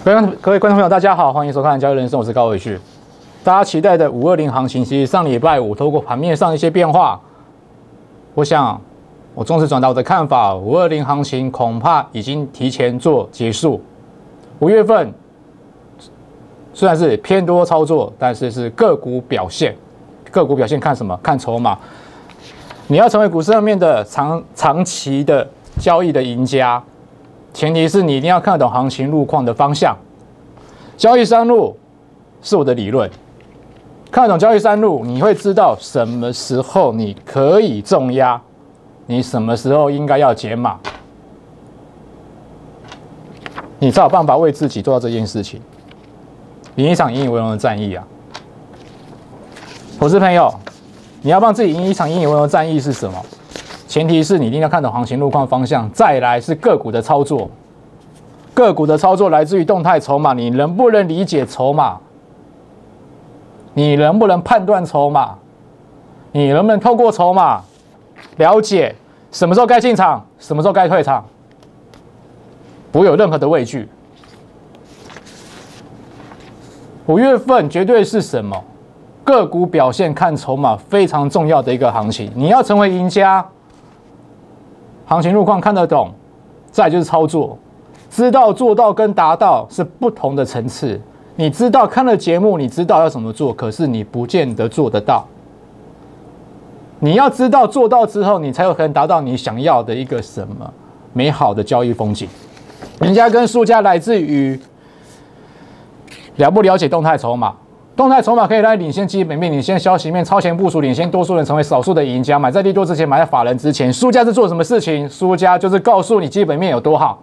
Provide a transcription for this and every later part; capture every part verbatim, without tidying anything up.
各位各位观众朋友，大家好，欢迎收看《交易人生》，我是高伟旭。大家期待的五二零行情，其实上礼拜五透过盘面上的一些变化，我想我忠实转达我的看法，五二零行情恐怕已经提前做结束。五月份虽然是偏多操作，但是是个股表现，个股表现看什么？看筹码。你要成为股市上面的长长期的交易的赢家，前提是你一定要看得懂行情路况的方向。交易三路是我的理论，看得懂交易三路，你会知道什么时候你可以重压，你什么时候应该要减码，你才有办法为自己做到这件事情，赢一场引以为荣的战役啊！投资朋友，你要帮自己赢一场引以为荣的战役是什么？前提是你一定要看懂行情路况方向，再来是个股的操作。个股的操作来自于动态筹码，你能不能理解筹码？你能不能判断筹码？你能不能透过筹码了解什么时候该进场，什么时候该退场？不会有任何的畏惧。五月份绝对是什么？个股表现看筹码非常重要的一个行情。你要成为赢家，行情路况看得懂，再来就是操作。知道做到跟达到是不同的层次。你知道看了节目，你知道要怎么做，可是你不见得做得到。你要知道做到之后，你才有可能达到你想要的一个什么美好的交易风景。赢家跟输家来自于了不了解动态筹码。动态筹码可以让你领先基本面、领先消息面、超前部署、领先多数人，成为少数的赢家。买在利多之前，买在法人之前。输家是做什么事情？输家就是告诉你基本面有多好。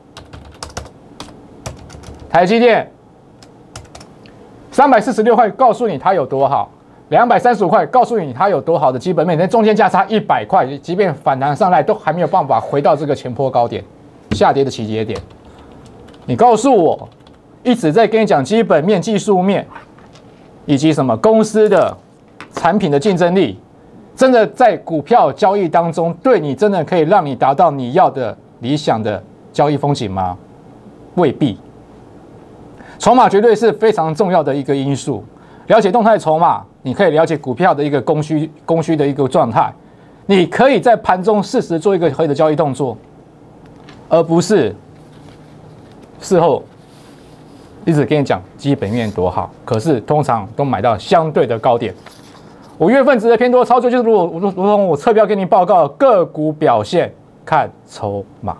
台积电三百四十六块，告诉你它有多好；两百三十五块，告诉你它有多好的基本面。在中间价差一百块，即便反弹上来，都还没有办法回到这个前波高点，下跌的起跌点。你告诉我，一直在跟你讲基本面、技术面，以及什么公司的产品的竞争力，真的在股票交易当中，对你真的可以让你达到你要的理想的交易风景吗？未必。筹码绝对是非常重要的一个因素。了解动态筹码，你可以了解股票的一个供需供需的一个状态，你可以在盘中适时做一个合理的交易动作，而不是事后一直跟你讲基本面多好，可是通常都买到相对的高点。五月份值得偏多操作，就是如果如同我侧标给你报告个股表现看筹码。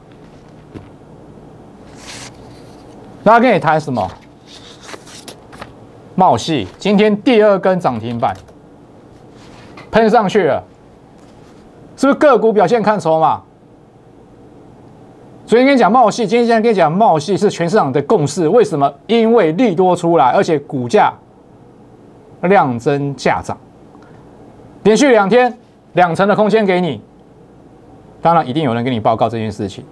那跟你谈什么？茂矽今天第二根涨停板喷上去了，是不是个股表现看筹码？昨天跟你讲茂矽，今天现在跟你讲茂矽是全市场的共识。为什么？因为利多出来，而且股价量增价涨，连续两天两成的空间给你。当然，一定有人跟你报告这件事情。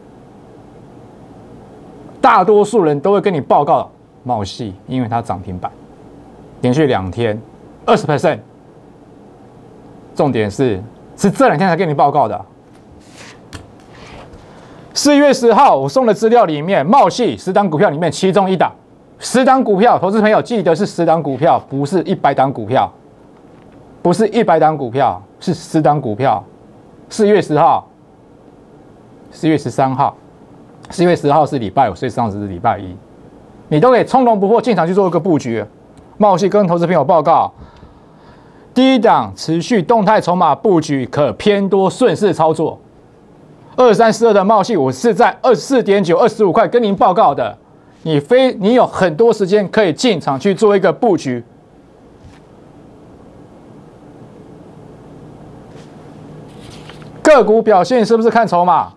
大多数人都会跟你报告茂矽，因为它涨停板，连续两天二十 percent。重点是，是这两天才跟你报告的。四月十号我送的资料里面，茂矽十档股票里面其中一档，十档股票，投资朋友记得是十档股票，不是一百档股票，不是一百档股票，是十档股票。四月十号，四月十三号。四月十号是礼拜五，所以上次是礼拜一，你都可以从容不迫进场去做一个布局。茂矽跟投资朋友报告，第一档持续动态筹码布局，可偏多顺势操作。二三四二的茂矽，我是在二十四点九、二十五块跟您报告的，你非你有很多时间可以进场去做一个布局。个股表现是不是看筹码？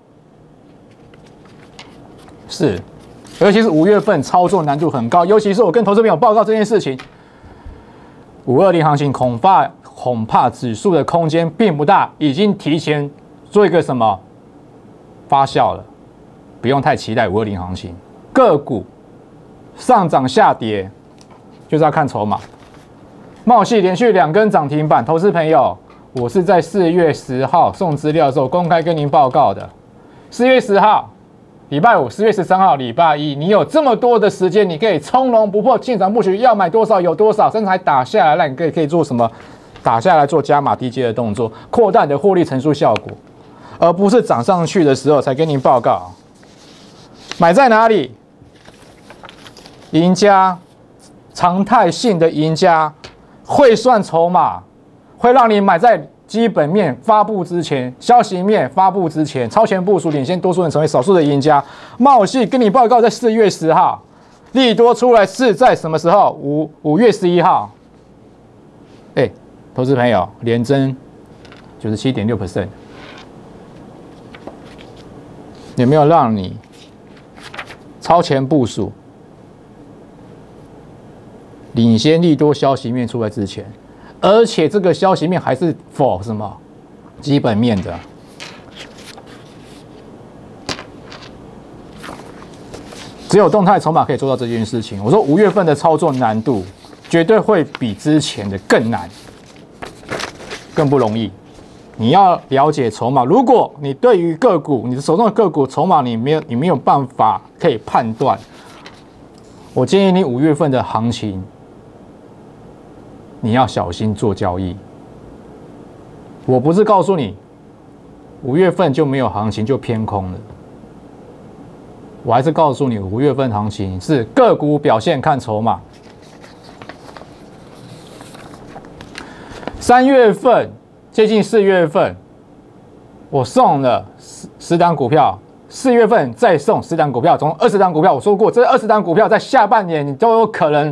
是，尤其是五月份操作难度很高，尤其是我跟投资朋友报告这件事情，五二零行情恐怕恐怕指数的空间并不大，已经提前做一个什么发酵了，不用太期待五二零行情。个股上涨下跌就是要看筹码。茂矽连续两根涨停板，投资朋友，我是在四月十号送资料的时候公开跟您报告的。四月十号。 礼拜五十月十三号，礼拜一，你有这么多的时间，你可以从容不迫进场布局，要买多少有多少，甚至还打下来，让你可以可以做什么？打下来做加码低阶的动作，扩大你的获利乘数效果，而不是涨上去的时候才跟您报告。买在哪里？赢家，常态性的赢家，会算筹码，会让你买在基本面发布之前，消息面发布之前，超前部署，领先多数人成为少数的赢家。茂系跟你报告，在四月十号，利多出来是在什么时候？五五月十一号。哎、欸，投资朋友，连增九十七点六 percent， 有没有让你超前部署，领先利多消息面出来之前？而且这个消息面还是 for 什么基本面的，只有动态筹码可以做到这件事情。我说五月份的操作难度绝对会比之前的更难，更不容易。你要了解筹码，如果你对于个股，你的手中的个股筹码你没有，你没有办法可以判断，我建议你五月份的行情，你要小心做交易。我不是告诉你五月份就没有行情就偏空了，我还是告诉你五月份行情是个股表现看筹码。三月份接近四月份，我送了十十档股票，四月份再送十档股票，总共二十档股票。我说过，这二十档股票在下半年你都有可能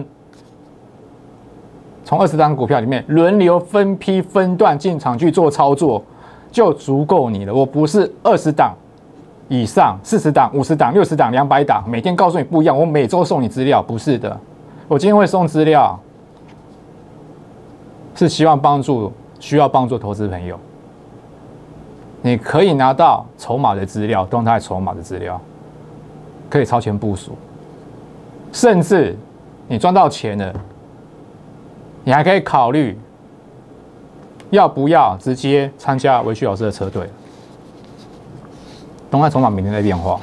从二十档股票里面轮流分批分段进场去做操作，就足够你了。我不是二十档以上、四十档、五十档、六十档、两百档，每天告诉你不一样。我每周送你资料，不是的。我今天会送资料，是希望帮助需要帮助投资朋友。你可以拿到筹码的资料，动态筹码的资料，可以超前部署，甚至你赚到钱了，你还可以考虑要不要直接参加维旭老师的车队。动态筹码每天在变化，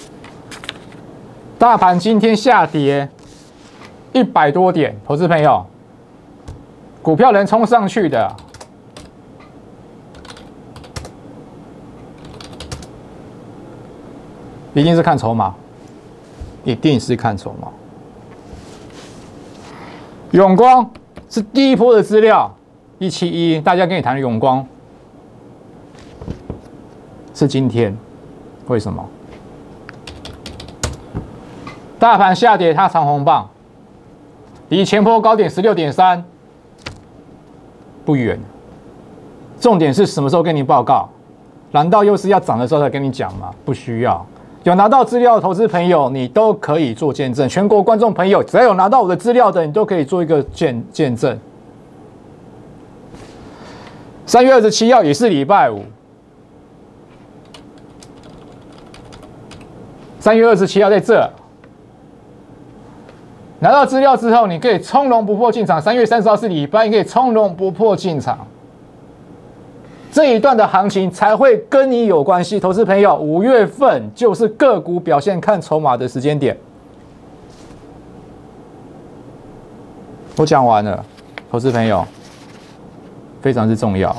大盘今天下跌一百多点，投资朋友，股票能冲上去的，一定是看筹码，一定是看筹码。永光是第一波的资料，一七一，大家跟你谈永光是今天，为什么？大盘下跌，它长红棒，离前波高点十六点三不远。重点是什么时候跟你报告？难道又是要涨的时候才跟你讲吗？不需要。有拿到资料的投资朋友，你都可以做见证。全国观众朋友，只要有拿到我的资料的，你都可以做一个见见证。三月二十七号也是礼拜五，三月二十七号在这拿到资料之后，你可以从容不迫进场。三月三十号是礼拜，你可以从容不迫进场。这一段的行情才会跟你有关系，投资朋友，五月份就是个股表现看筹码的时间点。我讲完了，投资朋友，非常之重要。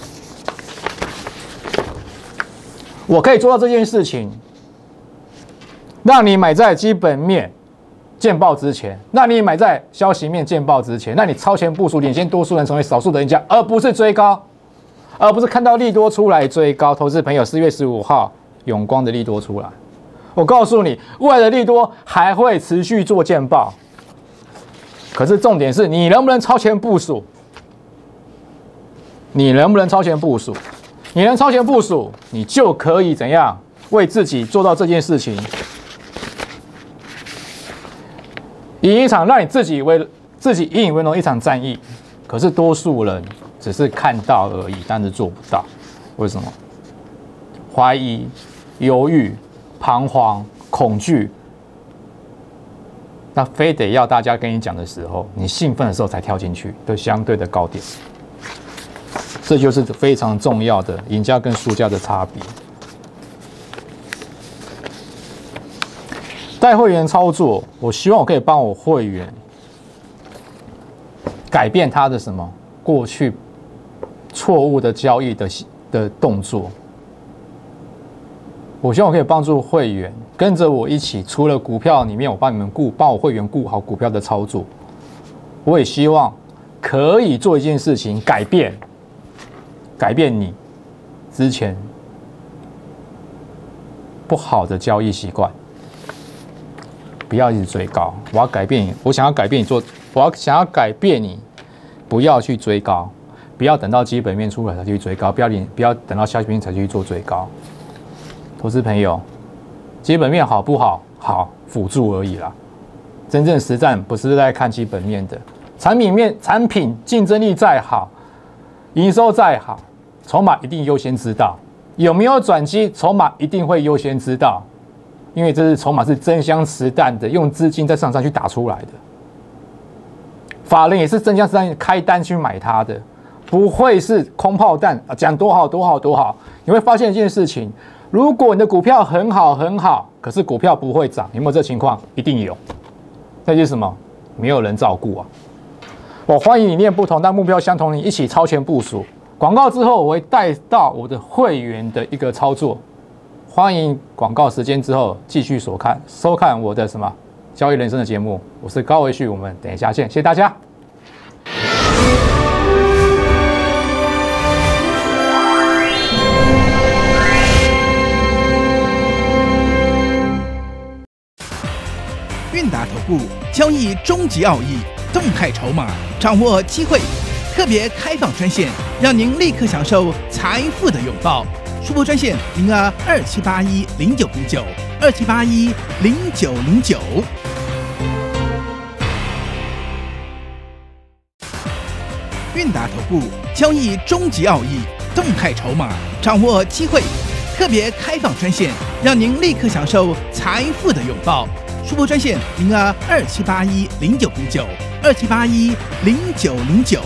我可以做到这件事情，让你买在基本面见报之前，让你买在消息面见报之前，让你超前部署，领先多数人成为少数的赢家，而不是追高。而不是看到利多出来追高。投资朋友，四月十五号永光的利多出来，我告诉你，未来的利多还会持续做见报。可是重点是你能不能超前部署？你能不能超前部署？你能超前部署，你就可以怎样为自己做到这件事情，赢一场让你自己为自己引以为荣的一场战役。可是多数人只是看到而已，但是做不到。为什么？怀疑、犹豫、彷徨、恐惧，那非得要大家跟你讲的时候，你兴奋的时候才跳进去的相对的高点。这就是非常重要的赢家跟输家的差别。 带会员操作，我希望我可以帮我会员改变他的什么过去错误的交易的的动作。我希望我可以帮助会员跟着我一起，除了股票里面我帮你们顾，帮我会员顾好股票的操作，我也希望可以做一件事情，改变改变你之前不好的交易习惯。不要一直追高，我要改变你，我想要改变你做，我要想要改变你，不要去追高，不要等到基本面出来才去追高，不要不要等到消息面才去做追高。投资朋友，基本面好不好？好，辅助而已啦。真正实战不是在看基本面的，产品面产品竞争力再好，营收再好，筹码一定优先知道，有没有转机，筹码一定会优先知道。因为这是筹码是真枪实弹的，用资金在市场上去打出来的，法人也是真枪实弹开单去买它的，不会是空炮弹啊！讲多好多好多好，你会发现一件事情：如果你的股票很好很好，可是股票不会涨，有没有这情况？一定有。那就是什么？没有人照顾啊！我欢迎理念不同但目标相同，你一起超前部署。广告之后，我会带到我的会员的一个操作。欢迎广告时间之后继续收看收看我的什么交易人生的节目，我是高维旭，我们等一下见，谢谢大家。 韵达投顾交易终极奥义，动态筹码，掌握机会，特别开放专线，让您立刻享受财富的拥抱。数拨专线零二二七八一零九零九二七八一零九零九。韵达投顾交易终极奥义，动态筹码，掌握机会，特别开放专线，让您立刻享受财富的拥抱。数拨专线零二二七八一零九零九二七八一零九零九。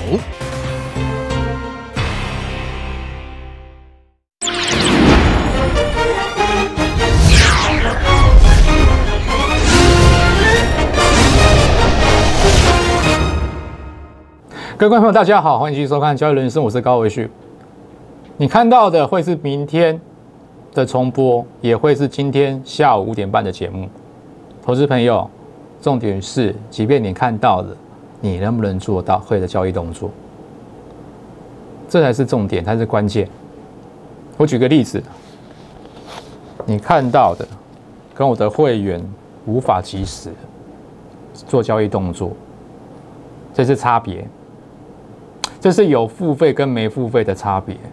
各位观众朋友，大家好，欢迎继续收看《交易人生》，我是高维旭。你看到的会是明天的重播，也会是今天下午五点半的节目。投资朋友，重点是，即便你看到了，你能不能做到会的交易动作？这才是重点，才是关键。我举个例子，你看到的跟我的会员无法及时做交易动作，这是差别。这是有付费跟没付费的差别。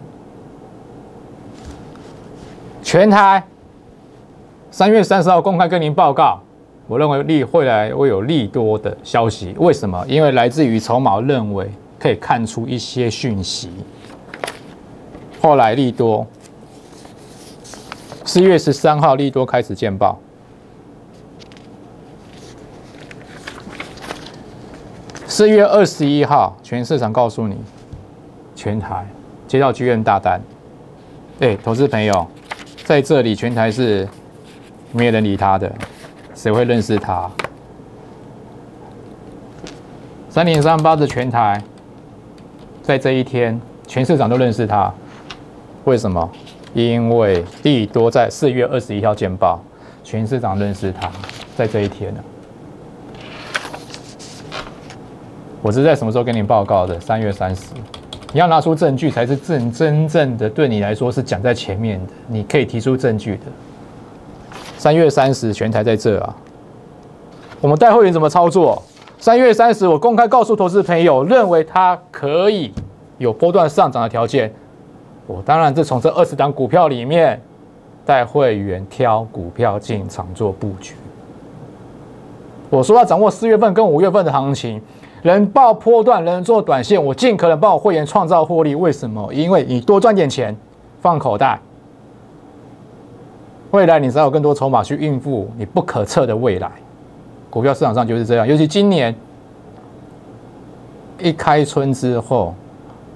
全台三月三十号公开跟您报告，我认为利会来会有利多的消息。为什么？因为来自于筹码认为可以看出一些讯息。后来利多，四月十三号利多开始见报。四月二十一号，全市场告诉你，全台接到 G M 大单。哎，投资朋友，在这里全台是没人理他的，谁会认识他？三零三八的全台，在这一天，全市场都认识他。为什么？因为利多在四月二十一号见报，全市场认识他，在这一天呢。我是在什么时候跟你报告的？三月三十，你要拿出证据才是真真正的对你来说是讲在前面的，你可以提出证据的。三月三十，全台在这啊。我们带会员怎么操作？三月三十，我公开告诉投资朋友，认为它可以有波段上涨的条件。我当然是从这二十档股票里面带会员挑股票进场做布局。我说要掌握四月份跟五月份的行情。能报波段，能做短线，我尽可能帮我会员创造获利。为什么？因为你多赚点钱，放口袋，未来你才有更多筹码去应付你不可测的未来。股票市场上就是这样，尤其今年一开春之后，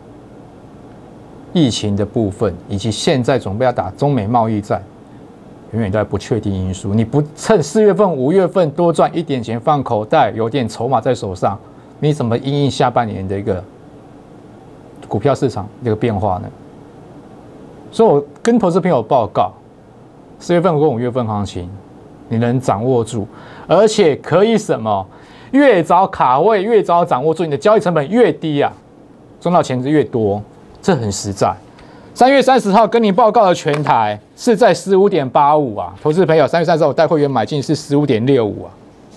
疫情的部分，以及现在准备要打中美贸易战， 永远都在不确定因素。你不趁四月份、五月份多赚一点钱放口袋，有点筹码在手上，你怎么因应下半年的一个股票市场这个变化呢？所以我跟投资朋友报告，四月份跟五月份行情，你能掌握住，而且可以什么？越早卡位，越早掌握住，你的交易成本越低啊，赚到钱是越多，这很实在。三月三十号跟你报告的全台是在十五点八五啊，投资朋友，三月三十号我带会员买进是十五点六五啊，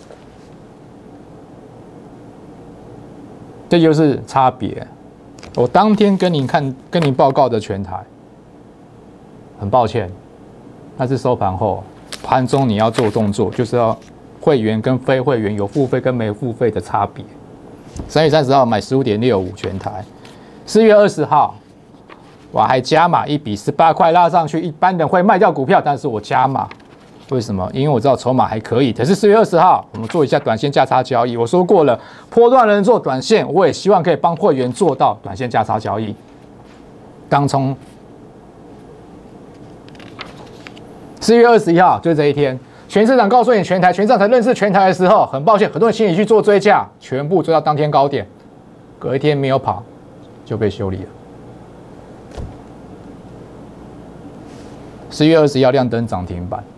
这就是差别。我当天跟你看跟你报告的全台，很抱歉，那是收盘后，盘中你要做动作，就是要会员跟非会员有付费跟没付费的差别。三月三十号买十五点六五全台，四月二十号我还加码一笔十八块拉上去，一般人会卖掉股票，但是我加码，为什么？因为我知道筹码还可以。可是四月二十号我们做一下短线价差交易，我说过了，波段人做短线，我也希望可以帮会员做到短线价差交易。当冲四月二十一号就是这一天，全市场告诉你全台，全市场才认识全台的时候，很抱歉，很多人心里去做追价，全部追到当天高点，隔一天没有跑就被修理了。十月二十一号亮灯涨停板，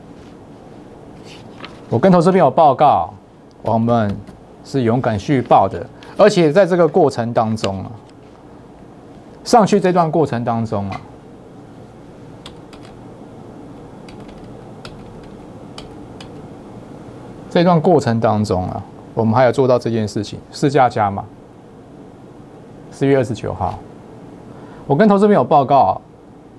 我跟投资朋友报告，我们是勇敢续报的，而且在这个过程当中啊，上去这段过程当中啊。这段过程当中啊，我们还有做到这件事情，市价加码。四月二十九号，我跟投资朋友报告、啊，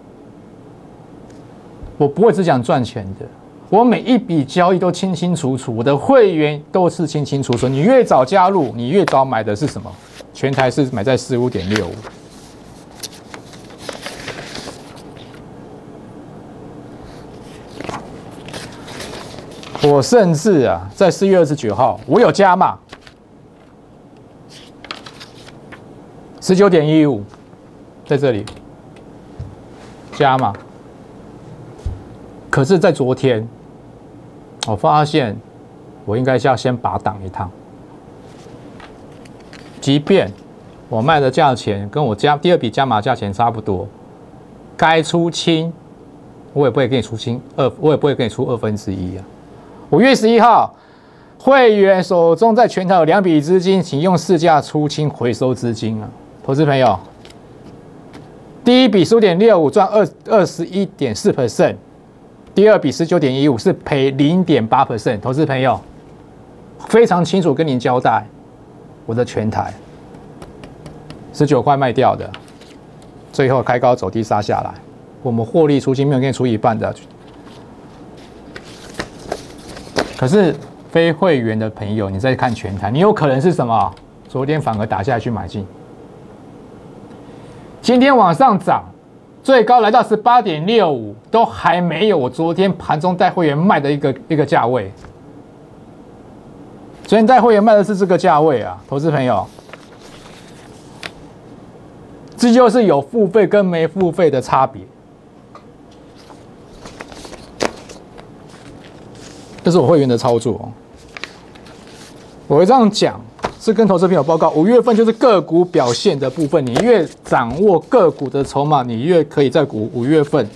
我不会只讲赚钱的，我每一笔交易都清清楚楚，我的会员都是清清楚楚。你越早加入，你越早买的是什么？全台是买在十五点六五。我甚至啊，在四月二十九号，我有加码十九点一五，在这里加码。可是，在昨天，我发现我应该是要先拔档一趟，即便我卖的价钱跟我加第二笔加码价钱差不多，该出清，我也不会给你出清二，我也不会给你出二分之一啊。五月十一号，会员手中在全台有两笔资金，请用市价出清回收资金啊，投资朋友，第一笔十五点六五赚二二十一点四 percent， 第二笔十九点一五是赔零点八 percent， 投资朋友非常清楚跟您交代，我的全台十九块卖掉的，最后开高走低杀下来，我们获利出清没有给你出一半的。可是非会员的朋友，你在看全台，你有可能是什么？昨天反而打下去买进，今天往上涨，最高来到十八点六五，都还没有我昨天盘中带会员卖的一个一个价位。昨天带会员卖的是这个价位啊，投资朋友，这就是有付费跟没付费的差别。这是我会员的操作，我会这样讲，是跟投资朋友报告。五月份就是个股表现的部分，你越掌握个股的筹码，你越可以在股五月份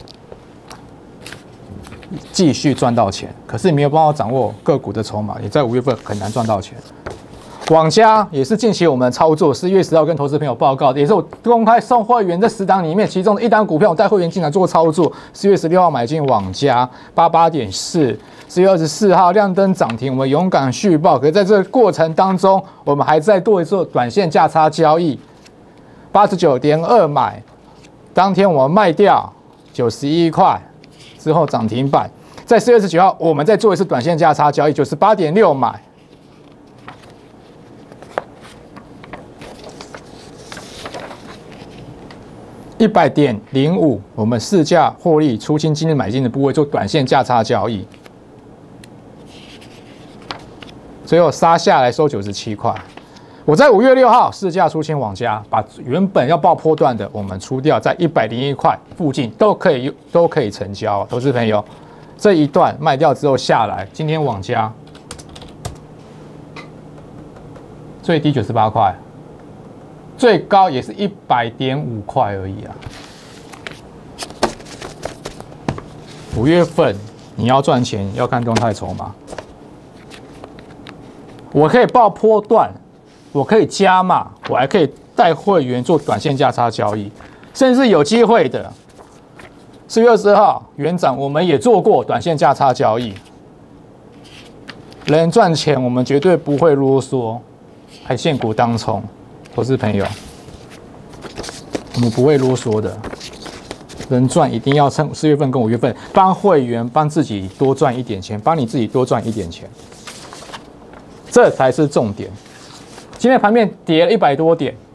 继续赚到钱。可是你没有办法掌握个股的筹码，你在五月份很难赚到钱。网家也是近期我们的操作，四月十号跟投资朋友报告的，也是我公开送会员这十档里面其中的一档股票，我带会员进来做操作。四月十六号买进网家八八点四。四月二十四号亮灯涨停，我们勇敢续报。可是在这个过程当中，我们还在做做短线价差交易，八十九点二买，当天我们卖掉九十一块，之后涨停板。在四月二十九号，我们再做一次短线价差交易，九十八点六买，一百点零五，我们市价获利出清，今日买进的部位做短线价差交易。最后杀下来收九十七块，我在五月六号市价出清网家，把原本要报波段的我们出掉，在一百零一块附近都可以都可以成交，投资朋友这一段卖掉之后下来，今天网加最低九十八块，最高也是一百点五块而已啊。五月份你要赚钱，要看动态筹码。我可以报波段，我可以加码，我还可以带会员做短线价差交易，甚至有机会的。四月二十二号，元展我们也做过短线价差交易。能赚钱，我们绝对不会啰嗦。还现股当冲，投资朋友，我们不会啰嗦的。能赚一定要趁四月份跟五月份，帮会员帮自己多赚一点钱，帮你自己多赚一点钱，这才是重点。今天盘面跌了一百多点，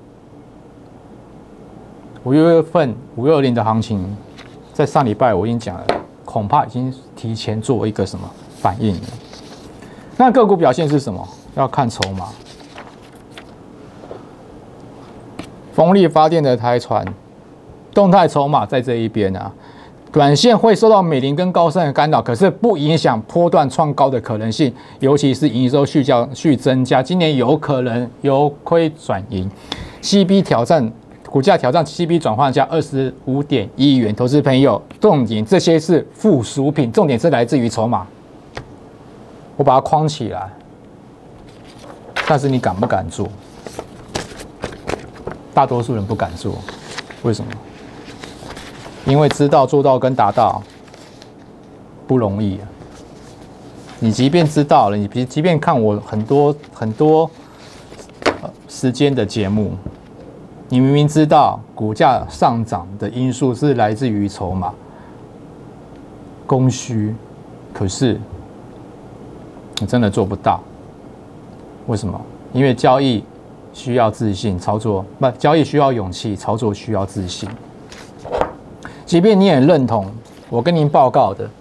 五月份五二零的行情，在上礼拜我已经讲了，恐怕已经提前做一个什么反应了。那个股表现是什么？要看筹码。风力发电的台船，动态筹码在这一边啊，短线会受到美林跟高盛的干扰，可是不影响波段创高的可能性，尤其是营收续较续增加，今年有可能由亏转盈 ，C B 挑战股价挑战 C B 转换价二十五点一元，投资朋友，重点这些是附属品，重点是来自于筹码，我把它框起来，但是你敢不敢做？大多数人不敢做，为什么？因为知道做到跟达到不容易啊。你即便知道了，你即便看我很多很多时间的节目，你明明知道股价上涨的因素是来自于筹码、供需，可是你真的做不到。为什么？因为交易需要自信，操作不交易需要勇气，操作需要自信。即便你也认同我跟您报告的，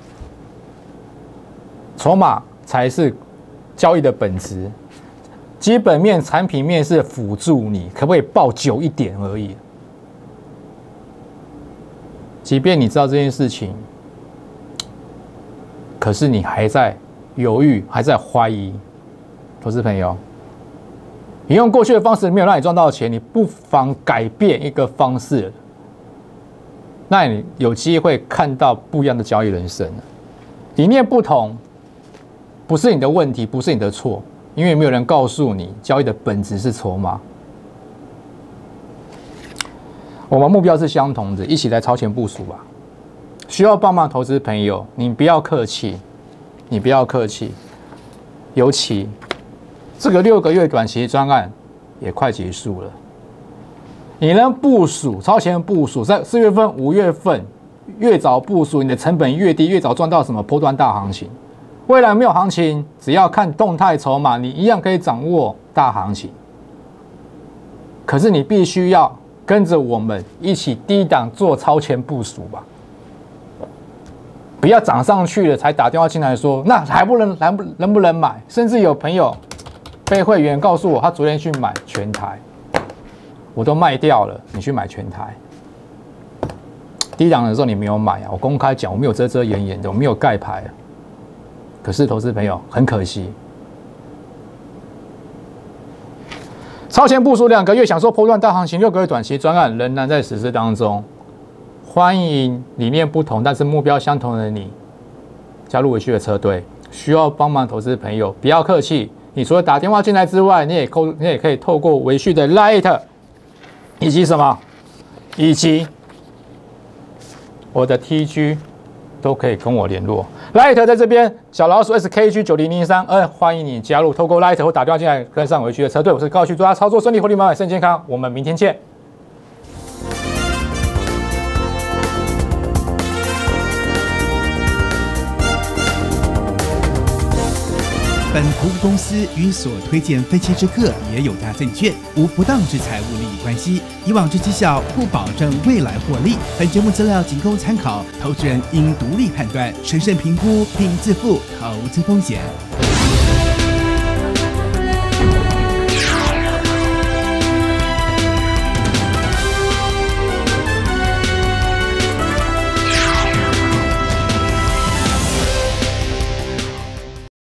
筹码才是交易的本质，基本面、产品面是辅助你可不可以抱久一点而已。即便你知道这件事情，可是你还在犹豫，还在怀疑，投资朋友。你用过去的方式没有让你赚到钱，你不妨改变一个方式，那你有机会看到不一样的交易人生。理念不同，不是你的问题，不是你的错，因为没有人告诉你交易的本质是筹码。我们目标是相同的，一起来超前部署吧。需要帮忙投资朋友，你不要客气，你不要客气，尤其。这个六个月短期专案也快结束了，你能部署超前部署，在四月份、五月份越早部署，你的成本越低，越早赚到什么波段大行情。未来没有行情，只要看动态筹码，你一样可以掌握大行情。可是你必须要跟着我们一起低档做超前部署吧，不要涨上去了才打电话进来说，那还不能能不能不能买？甚至有朋友。非会员告诉我，他昨天去买全台，我都卖掉了，你去买全台。低档的时候你没有买啊，我公开讲，我没有遮遮掩掩的，我没有盖牌。可是投资朋友很可惜，超前部署两个月，享受波段大行情，六个月短期专案仍然在实施当中。欢迎理念不同但是目标相同的你加入维旭的车队。需要帮忙投资朋友，不要客气。你除了打电话进来之外，你也扣，你也可以透过维旭的 Lite 以及什么，以及我的 T G 都可以跟我联络。Lite 在这边，小老鼠 S K G 九零零三二，欢迎你加入，透过 Lite 或打电话进来跟上维旭的车队。我是高旭，祝大家操作顺利，获利满满，身健康。我们明天见。 本服务公司与所推荐分期之客也有大证券无不当之财务利益关系，以往之绩效不保证未来获利。本节目资料仅供参考，投资人应独立判断、审慎评估并自负投资风险。